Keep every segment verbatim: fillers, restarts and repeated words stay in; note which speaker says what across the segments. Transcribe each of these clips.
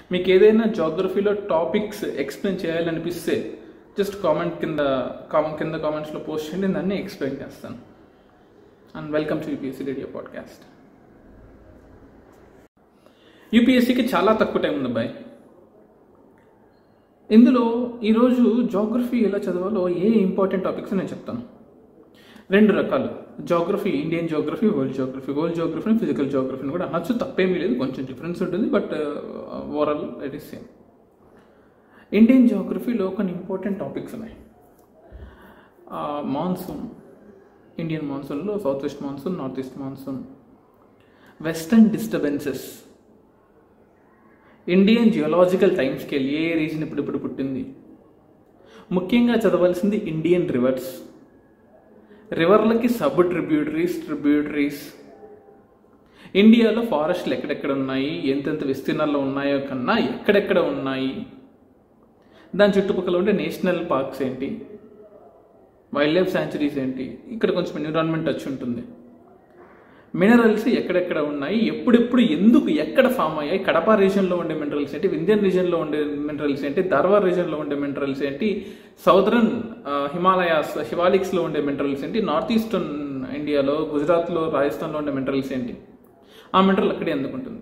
Speaker 1: మీకు ఏదైనా జాగ్రఫీలో టాపిక్స్ ఎక్స్ప్లెయిన్ చేయాలనిపిస్తే జస్ట్ కామెంట్ కింద కామెంట్ కింద కామెంట్స్లో పోస్ట్ చేయండి, దాన్ని ఎక్స్ప్లెయిన్ చేస్తాను. And welcome to UPSC radio podcast. యూపీఎస్సీకి చాలా తక్కువ టైం ఉంది బాయ్. ఇందులో ఈరోజు జాగ్రఫీ ఎలా చదవాలో ఏ ఇంపార్టెంట్ టాపిక్స్ నేను చెప్తాను. రెండు రకాలు, geography, Indian geography, world geography. World జాగ్రఫీని ఫిజికల్ జాగ్రఫీని కూడా అనొచ్చు, తప్పేమీ లేదు, కొంచెం డిఫరెన్స్ ఉంటుంది, but overall it is same. Indian జాగ్రఫీలో కొన్ని ఇంపార్టెంట్ టాపిక్స్ ఉన్నాయి. మాన్సూన్, ఇండియన్ మాన్సూన్లో south west monsoon, north east monsoon, western disturbances, Indian geological time scale, ఏ రీజన్ ఇప్పుడు ఇప్పుడు పుట్టింది, ముఖ్యంగా చదవాల్సింది ఇండియన్ రివర్స్, రివర్లకి సబ్ ట్రిబ్యూటరీస్, ట్రిబ్యూటరీస్, ఇండియాలో ఫారెస్ట్లు ఎక్కడెక్కడ ఉన్నాయి, ఎంతెంత విస్తీర్ణాల్లో ఉన్నాయో కన్నా ఎక్కడెక్కడ ఉన్నాయి, దాని చుట్టుపక్కల ఉండే నేషనల్ పార్క్స్ ఏంటి, వైల్డ్ లైఫ్ శాంచురీస్ ఏంటి, ఇక్కడ కొంచెం ఎన్విరాన్మెంట్ వచ్చి ఉంటుంది, మినరల్స్ ఎక్కడెక్కడ ఉన్నాయి, ఎప్పుడెప్పుడు ఎందుకు ఎక్కడ ఫామ్ అయ్యాయి, కడప రీజన్లో ఉండే మినరల్స్ ఏంటి, వింధ్యన్ రీజన్లో ఉండే మినరల్స్ ఏంటి, ధార్వాడ్ రీజన్లో ఉండే మినరల్స్ ఏంటి, సౌదరన్ హిమాలయాస్ హిమాలిక్స్లో ఉండే మినరల్స్ ఏంటి, నార్త్ ఈస్టర్న్ ఇండియాలో గుజరాత్లో రాజస్థాన్లో ఉండే మినరల్స్ ఏంటి, ఆ మినరల్ అక్కడే ఎందుకుంటుంది.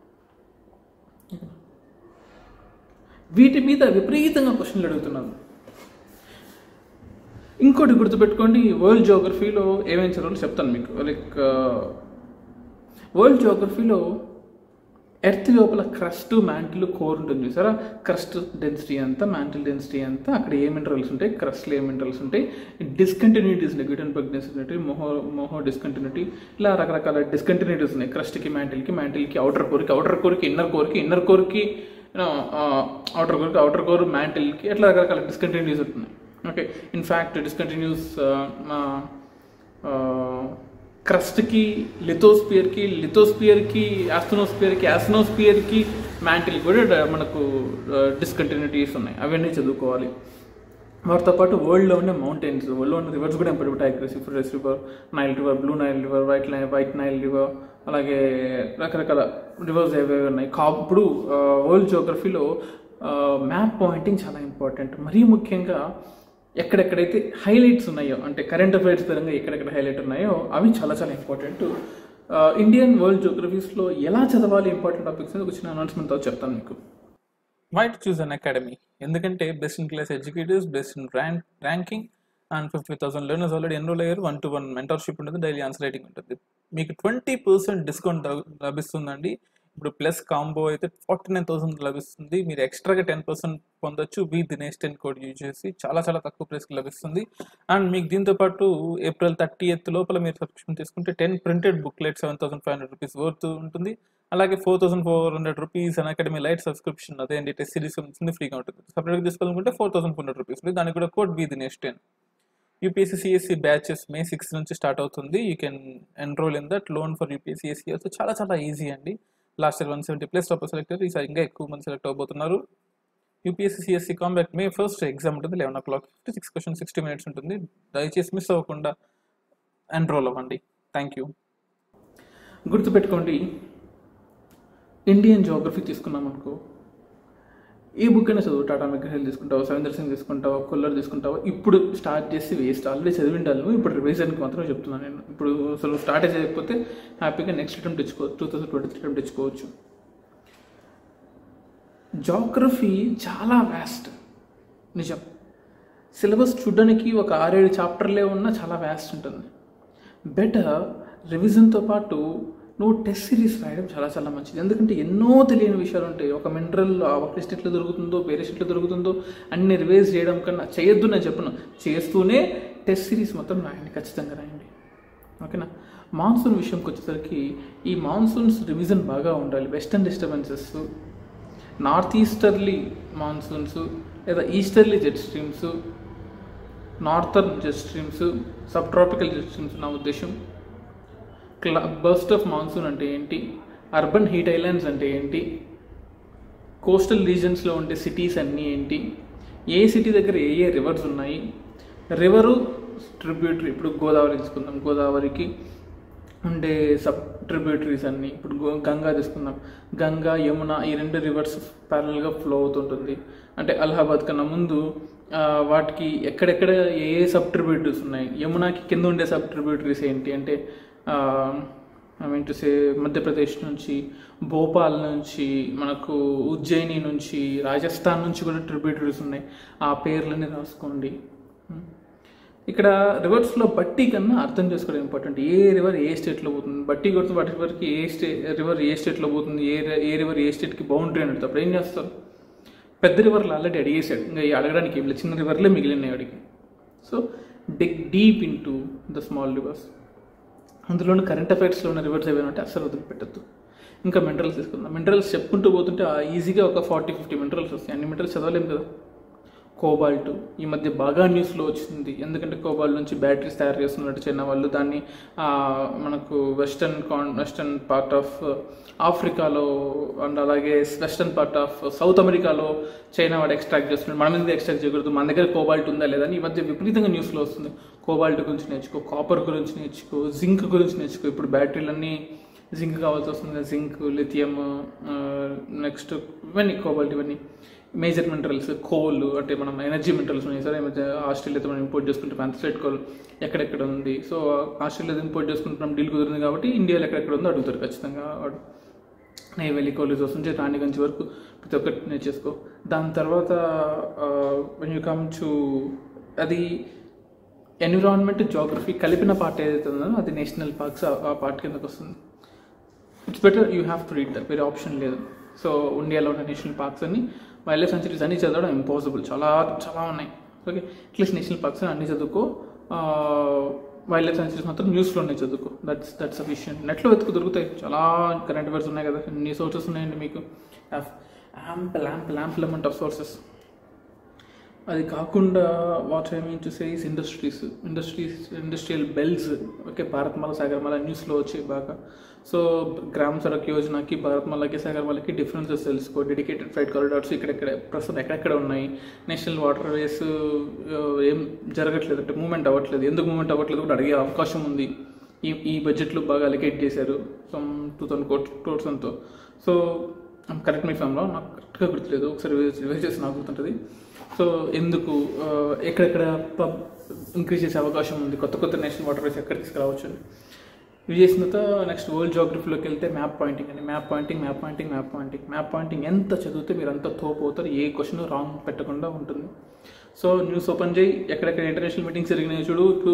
Speaker 1: వీటి మీద విపరీతంగా క్వశ్చన్లు అడుగుతున్నాను. ఇంకోటి గుర్తుపెట్టుకోండి, వరల్డ్ జోగ్రఫీలో ఏమేమి చదవాలో చెప్తాను మీకు. లైక్ వరల్డ్ జోగ్రఫీలో ఎర్త్ లోపల క్రస్ట్, మ్యాంటిల్, కోర్ ఉంటుంది చూసారా. క్రస్ట్ డెన్సిటీ అంతా, మ్యాంటిల్ డెన్సిటీ అంతా, అక్కడ ఏ మినరల్స్ ఉంటాయి, క్రస్ట్లో ఏ మినరల్స్ ఉంటాయి, డిస్కంటిన్యూటీస్ ఉన్నాయి, గ్యూటెన్బర్గ్ డెన్సిటీ, మోహో మోహో డిస్కంటిన్యూటీ, ఇలా రకరకాల డిస్కంటిన్యూటీస్ ఉన్నాయి. క్రస్ట్కి, మ్యాంటిల్కి, మ్యాంటిల్కి అవుటర్ కోర్కి, అవుటర్ కోర్కి ఇన్నర్ కోర్కి, ఇన్నర్ కోర్కి అవుటర్ కోర్కి, అవుటర్ కోర్ మ్యాంటిల్కి, అట్లా రకరకాల డిస్కంటిన్యూటీస్ ఉంటున్నాయి. ఓకే, ఇన్ఫ్యాక్ట్ డిస్కంటిన్యూస్ క్రస్ట్కి, లిథోస్పియర్కి, లిథోస్పియర్కి, ఆస్ట్రోనోస్పియర్కి, ఆస్ట్రోనోస్పియర్కి, మ్యాంటిల్కి కూడా మనకు డిస్కంటిన్యూటీస్ ఉన్నాయి, అవన్నీ చదువుకోవాలి. వాటితో పాటు వరల్డ్లో ఉండే మౌంటైన్స్, వరల్డ్లో ఉన్న రివర్స్ కూడా important. Tigris, Euphrates river, Nile river, blue Nile river, white Nile white Nile river, అలాగే రకరకాల రివర్స్ ఏవేవి ఉన్నాయి. ఇప్పుడు వరల్డ్ జోగ్రఫీలో మ్యాప్ పాయింటింగ్ చాలా ఇంపార్టెంట్. మరీ ముఖ్యంగా ఎక్కడెక్కడైతే హైలైట్స్ ఉన్నాయో, అంటే కరెంట్ అఫైర్స్ పరంగా ఎక్కడెక్కడ హైలైట్ ఉన్నాయో అవి చాలా చాలా ఇంపార్టెంట్. ఇండియన్ వరల్డ్ జోగ్రఫీస్లో ఎలా చదవాలి ఇంపార్టెంట్ టాపిక్స్ అని ఒక చిన్న అనౌన్స్మెంట్తో చెప్తాను మీకు. Why to choose Unacademy? ఎందుకంటే best in class educators, best in rank ranking and fifty thousand learners already enrol అయ్యారు. వన్ టు వన్ మెంటర్షిప్ ఉంటుంది, డైలీ ఆన్సర్ రైటింగ్ ఉంటుంది. మీకు ట్వంటీ పర్సెంట్ డిస్కౌంట్ లభిస్తుందండి. ఇప్పుడు ప్లస్ కాంబో అయితే ఫార్టీ నైన్ థౌసండ్ లభిస్తుంది. మీరు ఎక్స్ట్రాగా టెన్ పర్సెంట్ పొందొచ్చు V Dinesh ten code use చేసి. చాలా చాలా తక్కువ ప్రైస్కి లభిస్తుంది. అండ్ మీకు దీంతో పాటు ఏప్రిల్ థర్టీ ఎయిత్ లోపల మీరు సబ్స్క్రిప్షన్ తీసుకుంటే ten printed booklet seven thousand five hundred rupees worth ఉంటుంది. అలాగే four thousand four hundred rupees Unacademy lite subscription, అదే అండి టెస్ట్ సిరీస్ ఉంటుంది, ఫ్రీగా ఉంటుంది. సపరేట్గా తీసుకోవాలనుకుంటే four thousand four hundred rupees, దానికి కూడా code V Dinesh ten. UPSC CSE batches May six నుంచి స్టార్ట్ అవుతుంది. You can enrol in that. Loan for UPSC CSE also చాలా చాలా ఈజీ అండి. Last year one seventy plus topper select అయ్యారు, ఈసారి ఇంకా ఎక్కువ మంది సెలెక్ట్ అవబోతున్నారు. UPSC CSE combat May first exam ఉంటుంది, eleven o'clock fifty six question sixty minutes ఉంటుంది. దయచేసి మిస్ అవ్వకుండా ఎన్రోల్ అవ్వండి. Thank you. గుర్తుపెట్టుకోండి, ఇండియన్ జోగ్రఫీ తీసుకున్నాం అనుకో, ఏ బుక్ అయినా చదువు, టాటా మెగ్రహిల్ తీసుకుంటావా, సవేంద్ర సింగ్ తీసుకుంటావా, కొల్లర్ తీసుకుంటావా, ఇప్పుడు స్టార్ట్ చేసి వేస్ట్. ఆల్రెడీ చదివిండాలి నువ్వు, ఇప్పుడు రివిజన్కి మాత్రమే చెప్తున్నాను నేను. ఇప్పుడు అసలు స్టార్ట్ చేయకపోతే హ్యాపీగా నెక్స్ట్ అటెంప్ట్ తెచ్చుకోవచ్చు, two thousand twenty three attempt తెచ్చుకోవచ్చు. జాగ్రఫీ చాలా వ్యాస్ట్, నిజం. సిలబస్ చూడడానికి ఒక ఆరేడు చాప్టర్లే ఉన్నా చాలా వ్యాస్ట్ ఉంటుంది. బెటర్ రివిజన్తో పాటు నువ్వు టెస్ట్ సిరీస్ రాయడం చాలా చాలా మంచిది. ఎందుకంటే ఎన్నో తెలియని విషయాలు ఉంటాయి. ఒక మినరల్ ఒక టెస్ట్ ఎట్లా దొరుకుతుందో, వేరే ఎట్లా దొరుకుతుందో అన్ని రివైజ్ చేయడం కన్నా చేయొద్దు నేను చెప్పను, చేస్తూనే టెస్ట్ సిరీస్ మొత్తం రాయండి, ఖచ్చితంగా రాయండి. ఓకేనా. మాన్సూన్ విషయంకి వచ్చేసరికి ఈ మాన్సూన్స్ రివిజన్ బాగా ఉండాలి. Western disturbances, north easterly monsoons లేదా easterly jet streams, northern jet streams, sub tropical jet streams నా ఉద్దేశం. క్లా బర్స్ట్ ఆఫ్ మాన్సూన్ అంటే ఏంటి, అర్బన్ హీట్ ఐలాండ్స్ అంటే ఏంటి, కోస్టల్ రీజన్స్లో ఉండే సిటీస్ అన్నీ ఏంటి, ఏ సిటీ దగ్గర ఏ ఏ రివర్స్ ఉన్నాయి, రివరు ట్రిబ్యూటరీ, ఇప్పుడు గోదావరి తీసుకుందాం, గోదావరికి ఉండే సబ్ ట్రిబ్యూటరీస్ అన్నీ. ఇప్పుడు గంగా తీసుకుందాం, గంగా యమున ఈ రెండు రివర్స్ ప్యారల్గా ఫ్లో అవుతుంటుంది. అంటే అలహాబాద్ కన్నా ముందు వాటికి ఎక్కడెక్కడ ఏ ఏ సబ్ ట్రిబ్యూటరీస్ ఉన్నాయి, యమునాకి కింద ఉండే సబ్ ట్రిబ్యూటరీస్ ఏంటి అంటే I mean to say Madhya Pradesh నుంచి, భోపాల్ నుంచి, మనకు ఉజ్జయిని నుంచి, రాజస్థాన్ నుంచి కూడా ట్రిబ్యూటరీస్ ఉన్నాయి. ఆ పేర్లని రాసుకోండి. ఇక్కడ రివర్స్లో బట్టి కన్నా అర్థం చేసుకోవడం ఇంపార్టెంట్. ఏ రివర్ ఏ స్టేట్లో పోతుంది, బట్టి కొడుతుంది వాటి రివర్కి ఏ స్టే రివర్ ఏ స్టేట్లో పోతుంది, ఏ ఏ రివర్ ఏ స్టేట్కి బౌండరీ అని అప్పుడు ఏం చేస్తారు, పెద్ద రివర్లు ఆల్రెడీ అడిగేసాడు, ఇంకా అడగడానికి ఏం లేదు, చిన్న రివర్లే మిగిలినాయి అడిగి. So dig deep into the small rivers. అందులోని కరెంట్ అఫైర్స్లో ఉన్న రివర్స్ ఏమైనా ఉంటే అస్సలు వదిలిపెట్టద్దు. ఇంకా మినరల్స్ తీసుకుందాం. మినరల్స్ చెప్పుకుంటూ పోతుంటే ఈజీగా ఒక ఫార్టీ ఫిఫ్టీ మినరల్స్ వస్తాయి. అన్ని మినరల్స్ చదవలేము కదా. కోబాల్ట్ ఈ మధ్య బాగా న్యూస్లో వచ్చింది, ఎందుకంటే కోబాల్ట్ నుంచి బ్యాటరీస్ తయారు చేస్తున్నట్టు చైనా వాళ్ళు. దాన్ని మనకు వెస్టర్న్ కాన్ వెస్టర్న్ పార్ట్ ఆఫ్ ఆఫ్రికాలో అండ్ అలాగే వెస్టర్న్ పార్ట్ ఆఫ్ సౌత్ అమెరికాలో చైనా వాడు ఎక్స్ట్రాక్ట్ చేస్తున్నాడు. మన మీద ఎక్స్ట్రాక్ట్ చేయకూడదు, మన దగ్గర కోబాల్ట్ ఉందా లేదా అని ఈ మధ్య విపరీతంగా న్యూస్లో వస్తుంది. కోబాల్ట్ గురించి నేర్చుకో, కాపర్ గురించి నేర్చుకో, జింక్ గురించి నేర్చుకో. ఇప్పుడు బ్యాటరీలన్నీ జింక్ కావాల్సి వస్తుంది, జింక్, లిథియం, నెక్స్ట్ ఇవన్నీ కోబాల్ట్, ఇవన్నీ మేజర్ మినరల్స్. కోల్ అంటే మనం ఎనర్జీ మినరల్స్ ఉన్నాయి సరే. ఆస్ట్రేలియాతో మనం ఇంపోర్ట్ చేసుకుంటే ప్యాంథసైట్ కోల్ ఎక్కడెక్కడ ఉంది. సో ఆస్ట్రేలియాతో ఇంపోర్ట్ చేసుకుంటున్నాం, డీల్ కుదిరింది కాబట్టి ఇండియాలో ఎక్కడెక్కడ ఉందో అడుగుతారు ఖచ్చితంగా వాడు. నైవేలి కోలిజోస్ నుంచి రాణిగంజ్ వరకు ప్రతి ఒక్కటి నేర్చేసుకో. దాని తర్వాత వెన్ యూ కమ్ టు అది ఎన్విరాన్మెంట్, జోగ్రఫీ కలిపిన పార్ట్ ఏదైతే ఉందో అది నేషనల్ పార్క్స్ ఆ పార్ట్ కిందకు వస్తుంది. It's better you have to read that, వేరే ఆప్షన్ లేదు. సో ఇండియాలో ఉన్న నేషనల్ పార్క్స్ అన్ని, వైల్డ్ లైఫ్ సెంచరీస్ అన్నీ చదవడం ఇంపాసిబుల్, చాలా చాలా ఉన్నాయి. ఓకే, అట్లీస్ట్ నేషనల్ పార్క్స్ అన్నీ చదువుకో. వైల్డ్ లైఫ్ సెంచరీస్ మాత్రం న్యూస్లోనే చదువుకో. That's that's sufficient. నెట్లో వెతుకు దొరుకుతాయి, చాలా కరెంట్ అఫైర్స్ ఉన్నాయి కదా, ఎన్ని సోర్సెస్ ఉన్నాయండి మీకు, ample ample ample amount of sources. అది కాకుండా what I mean to say is industries industries industrial belts. Okay, Bharatmala Sagarmala న్యూస్లో వచ్చాయి బాగా. సో గ్రామ సడక్ యోజనకి, భారత్మాలకి, సాగర్మాలకి డిఫరెన్సెస్ తెలుసుకో. డెడికేటెడ్ ఫ్లైట్ కారిడార్స్ ఇక్కడెక్కడ ప్రస్తుతం ఎక్కడెక్కడ ఉన్నాయి, నేషనల్ వాటర్ వేస్ ఏం జరగట్లేదు అంటే మూవ్మెంట్ అవ్వట్లేదు, ఎందుకు మూవ్మెంట్ అవ్వట్లేదు కూడా అడిగే అవకాశం ఉంది. ఈ ఈ బడ్జెట్లో బాగా అలికేట్ చేశారు సమ్ టూ థౌసండ్ కోట్ క్రోర్స్ అంతా. సో కరెక్ట్ మీ ఫామ్లో నాకు కరెక్ట్గా గుర్తులేదు, ఒకసారి రివైజ్ చేసి నాకు గుర్తుంటుంది. సో ఎందుకు ఎక్కడెక్కడ పబ్ ఇంక్రీజ్ చేసే అవకాశం ఉంది, కొత్త కొత్త నేషనల్ వాటర్ వేస్ ఎక్కడ తీసుకురావచ్చు అని ఇవి చేసిన తర్వాత నెక్స్ట్ వరల్డ్ జోగ్రఫీలోకి వెళ్తే మ్యాప్ పాయింటింగ్ అని. Map pointing map pointing map pointing map pointing ఎంత చదివితే మీరు అంత తోపు అవుతారు, ఏ క్వశ్చన్ రాంగ్ పెట్టకుండా ఉంటుంది. సో న్యూస్ ఓపెన్ చేయి, ఎక్కడెక్కడ ఇంటర్నేషనల్ మీటింగ్స్ జరిగినాయి చూడు. ఇప్పుడు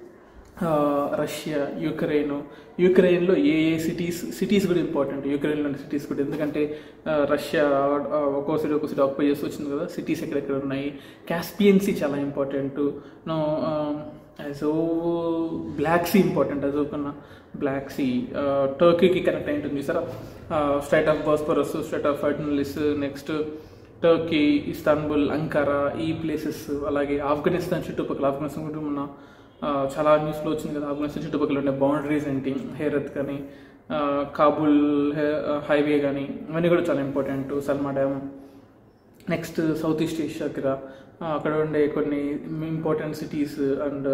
Speaker 1: రష్యా, యుక్రెయిన్, యుక్రెయిన్లో ఏ ఏ సిటీస్ సిటీస్ కూడా ఇంపార్టెంట్, యుక్రెయిన్లోని సిటీస్ కూడా. ఎందుకంటే రష్యా ఒక్కో సిటీ ఒక్కో సిటీ ఆక్యుపై చేసి వచ్చింది కదా, సిటీస్ ఎక్కడెక్కడ ఉన్నాయి. కాస్పియన్ సీ చాలా important. No so black sea important, అది కన్నా బ్లాక్ సీ టర్కీకి కనెక్ట్ అయి ఉంటుంది sir. Strait of Bosphorus, strait of ఫర్టిలిస్, నెక్స్ట్ టర్కీ, ఇస్తాన్బుల్, అంకారా, ఈ ప్లేసెస్. అలాగే ఆఫ్ఘనిస్తాన్ చుట్టుపక్కల, ఆఫ్ఘనిస్తాన్ కూడా మన చాలా న్యూస్లో వచ్చింది కదా, ఆఫ్ఘనిస్తాన్ చుట్టుపక్కల ఉండే బౌండరీస్ ఏంటి, హేరత్ కానీ, కాబుల్ హైవే కానీ, ఇవన్నీ కూడా చాలా important. Salma dam. Next south east ఏషియాకి రా, అక్కడ ఉండే కొన్ని ఇంపార్టెంట్ సిటీస్ అండ్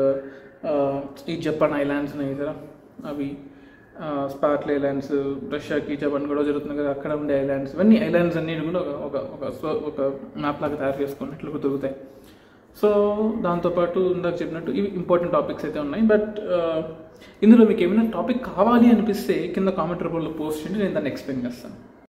Speaker 1: ఈ జపాన్ ఐలాండ్స్ ఉన్నాయి కదా, అవి స్పార్ట్లీ ఐలాండ్స్. రష్యాకి జపాన్ కూడా జరుగుతుంది కదా, అక్కడ ఉండే ఐలాండ్స్. ఇవన్నీ ఐలాండ్స్ అన్నిటి కూడా ఒక ఒక ఒక మ్యాప్ లాగా తయారు చేసుకున్నట్లు దొరుకుతాయి. సో దాంతోపాటు ఇందాక చెప్పినట్టు ఇవి ఇంపార్టెంట్ టాపిక్స్ అయితే ఉన్నాయి. బట్ ఇందులో మీకు ఏమైనా టాపిక్ కావాలి అనిపిస్తే కింద కామెంట్ రూపంలో పోస్ట్ చేయండి, నేను దాన్ని ఎక్స్ప్లెయిన్ చేస్తాను.